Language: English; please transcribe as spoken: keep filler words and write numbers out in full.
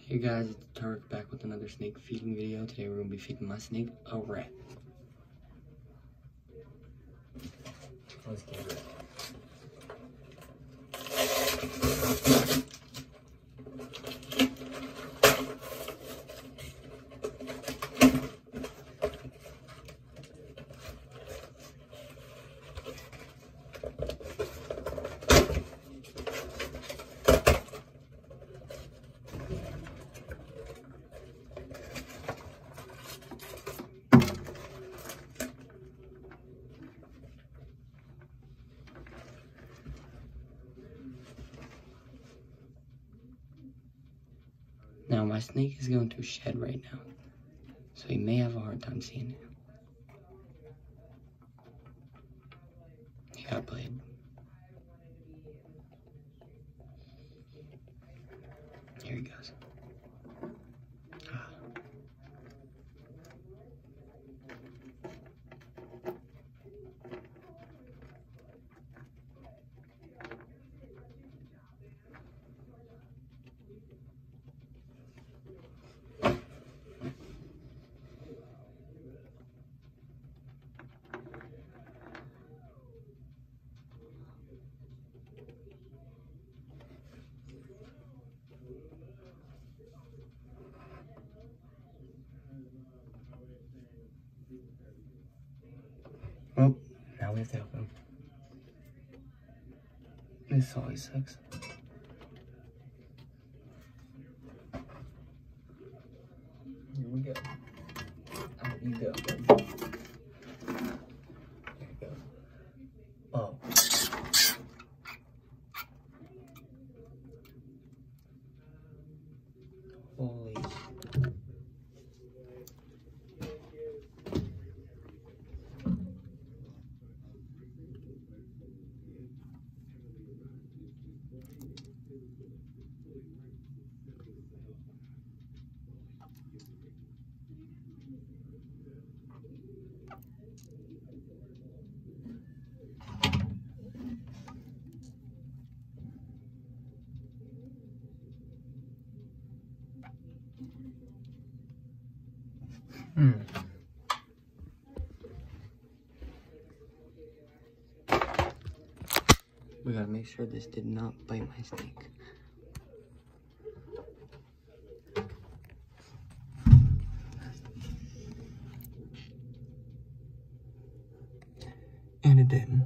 Hey guys, it's Tarek back with another snake feeding video. Today we're going to be feeding my snake a rat. Let's get it. Now my snake is going to shed right now, so he may have a hard time seeing it. He got played. Here he goes. Ah. Well, now we have to help him. This always sucks. Here we go. Out you go. There you go. Oh. Holy. Hmm. We gotta make sure this did not bite my snake. And it didn't.